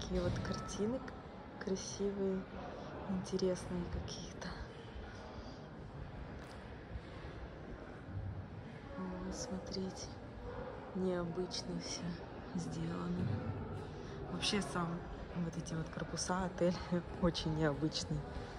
такие вот картины красивые, интересные какие-то. Смотрите, необычно все сделано. Вообще сам вот эти вот корпуса отеля очень необычные.